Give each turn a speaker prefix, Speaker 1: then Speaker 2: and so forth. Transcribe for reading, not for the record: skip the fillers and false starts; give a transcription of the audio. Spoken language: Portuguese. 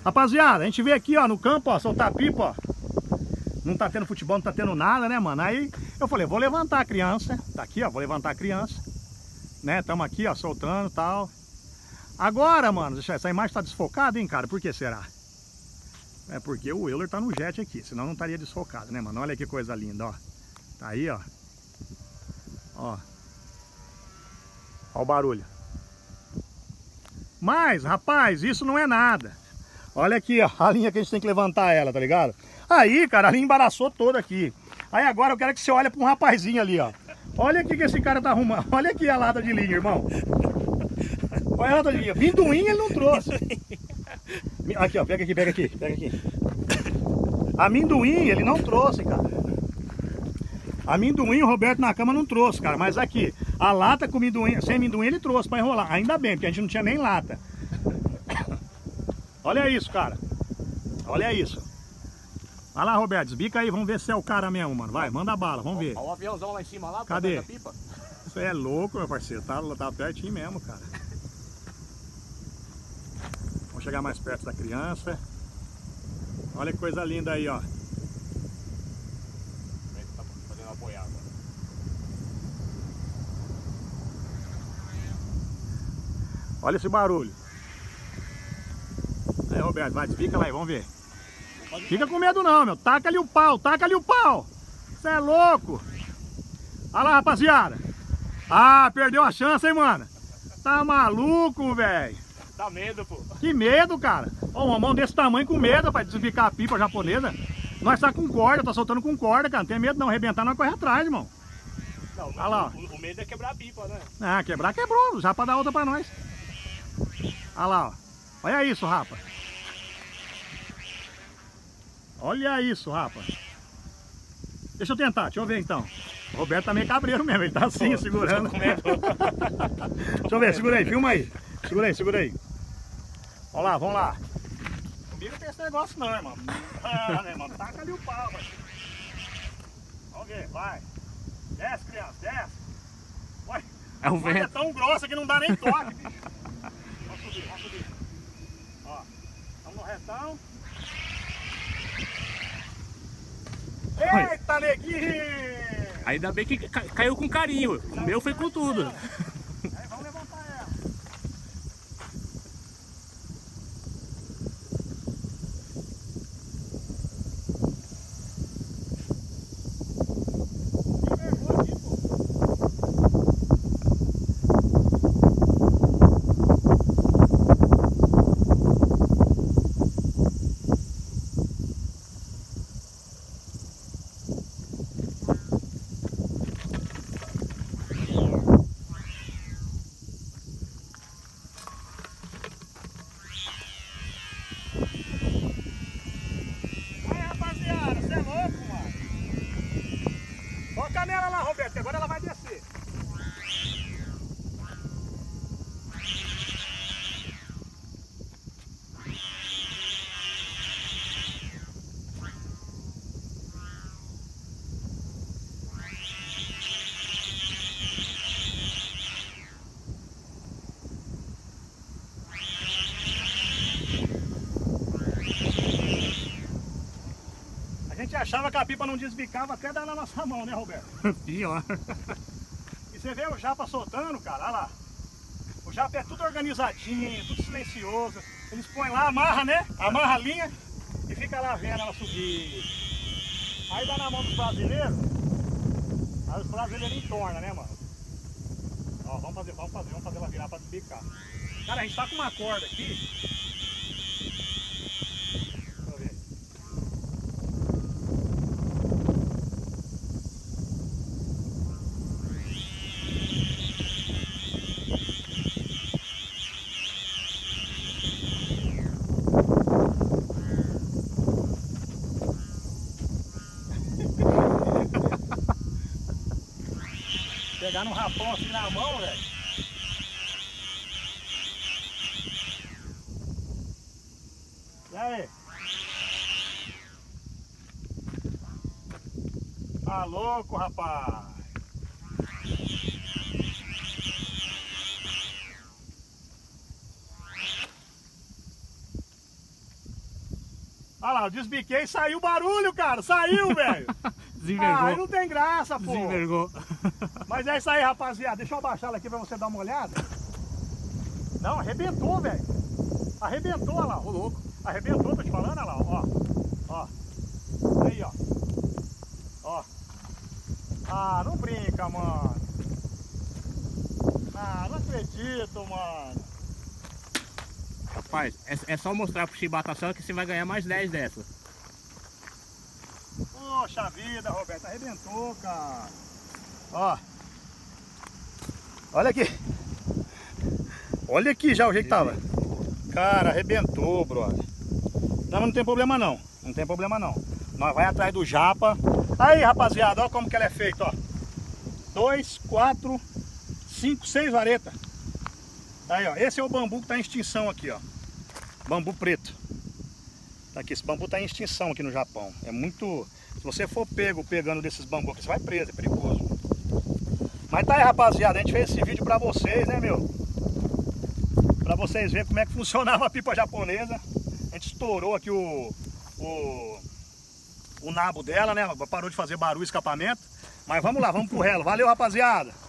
Speaker 1: Rapaziada, a gente veio aqui, ó, no campo, ó, soltar pipa, ó. Não tá tendo futebol, não tá tendo nada, né, mano? Aí eu falei, vou levantar a criança. Tá aqui, ó, vou levantar a criança. Né, tamo aqui, ó, soltando e tal. Agora, mano, essa imagem tá desfocada, hein, cara? Por que será? É porque o Euler tá no jet aqui, senão não estaria desfocado, né, mano? Olha que coisa linda, ó. Tá aí, ó. Ó. Ó o barulho. Mas, rapaz, isso não é nada. Olha aqui, ó, a linha que a gente tem que levantar ela, tá ligado? Aí, cara, a linha embaraçou toda aqui. Aí agora eu quero que você olhe pra um rapazinho ali, ó. Olha aqui que esse cara tá arrumando. Olha aqui a lata de linha, irmão. Olha a lata de linha. Minduim ele não trouxe. Aqui, ó, pega aqui, pega aqui, pega aqui. Amendoim ele não trouxe, cara. Amendoim o Roberto Nakama não trouxe, cara. Mas aqui, a lata com amendoim, sem amendoim ele trouxe pra enrolar. Ainda bem, porque a gente não tinha nem lata. Olha isso, cara. Olha isso. Vai lá, Roberto, desbica aí, vamos ver se é o cara mesmo, mano. Vai, manda bala, vamos ver.
Speaker 2: Olha o aviãozão lá em cima, lá.
Speaker 1: Cadê?
Speaker 2: Da pipa.
Speaker 1: Você é louco, meu parceiro. Tá pertinho mesmo, cara. Vamos chegar mais perto da criança. Olha que coisa linda aí, ó.
Speaker 2: Tá fazendo uma boiada.
Speaker 1: Olha esse barulho. Aí, Roberto, vai, desbica lá aí, vamos ver. Fica com medo não, meu. Taca ali o pau, taca ali o pau. Você é louco. Olha lá, rapaziada. Ah, perdeu a chance, hein, mano. Tá maluco, velho.
Speaker 2: Dá medo, pô.
Speaker 1: Que medo, cara. Ó, uma mão desse tamanho com medo, pra desbicar a pipa japonesa. Nós tá com corda, tá soltando com corda, cara. Não tem medo não, arrebentar nós corre atrás, irmão.
Speaker 2: Não,
Speaker 1: olha lá.
Speaker 2: O medo é quebrar a pipa, né?
Speaker 1: Ah, quebrar quebrou, já pra dar outra pra nós. Olha lá, ó. Olha isso, rapa. Olha isso, rapa. Deixa eu tentar, deixa eu ver então. O Roberto tá meio cabreiro mesmo, ele tá assim, segurando. Deixa eu ver, segura aí, filma aí. Segura aí, segura aí. Vamos lá, vamos lá. Comigo não tem esse negócio não, irmão. Ah, né, irmão? Taca ali o pau, vai. Vamos ver, vai. Desce, criança, desce. Ué,
Speaker 2: é o
Speaker 1: vento. É tão grossa que não dá nem toque, bicho. Vamos subir, vamos subir. Ó, vamos no retão. Eita, neguinho!
Speaker 2: Ainda bem que caiu com carinho. O meu foi com tudo.
Speaker 1: Aí, vamos levantar ela. Toca nela lá, Roberto, que agora ela vai descer. A gente achava que a pipa não desbicava até dar na nossa mão, né, Roberto?
Speaker 2: Pior.
Speaker 1: E você vê o japa soltando, cara, olha lá. O japa é tudo organizadinho, tudo silencioso. Eles põem lá, amarra, né? Amarra a linha e fica lá vendo ela subir. Aí dá na mão dos brasileiros. Aí os brasileiros entornam, né, mano? Ó, vamos fazer ela virar pra desbicar. Cara, a gente tá com uma corda aqui. Deixa eu ver. Pegar num rapão assim na mão, velho. E aí? Tá louco, rapaz? Olha lá, eu desbiquei e saiu o barulho, cara. Saiu, velho.
Speaker 2: Desenvergou.
Speaker 1: Ah, não tem graça, pô.
Speaker 2: Desenvergou.
Speaker 1: Mas é isso aí, rapaziada. Deixa eu abaixar ela aqui pra você dar uma olhada. Não, arrebentou, velho. Arrebentou, olha lá.
Speaker 2: Ô, louco.
Speaker 1: Arrebentou, tô te falando, olha lá, ó. Ó. Aí, ó. Ó. Ah, não brinca, mano. Ah, não acredito, mano.
Speaker 2: Rapaz, é só mostrar pro Chibatação que você vai ganhar mais 10 dessas.
Speaker 1: Poxa vida, Roberto, arrebentou, cara. Ó. Olha aqui. Olha aqui já o jeito que tava. Cara, arrebentou, brother. Não, mas não tem problema não. Não tem problema não. Nós vai atrás do japa. Aí, rapaziada, olha como que ela é feita, ó. 2, 4, 5, 6 varetas. Aí, ó. Esse é o bambu que tá em extinção aqui, ó. Bambu preto. Tá aqui, esse bambu tá em extinção aqui no Japão. É muito... Se você for pegando desses bambus aqui, você vai preso, é perigoso. Mas tá aí, rapaziada, a gente fez esse vídeo pra vocês, né, meu? Pra vocês verem como é que funcionava a pipa japonesa. A gente estourou aqui o nabo dela, né? Parou de fazer barulho, escapamento. Mas vamos lá, vamos pro relo. Valeu, rapaziada!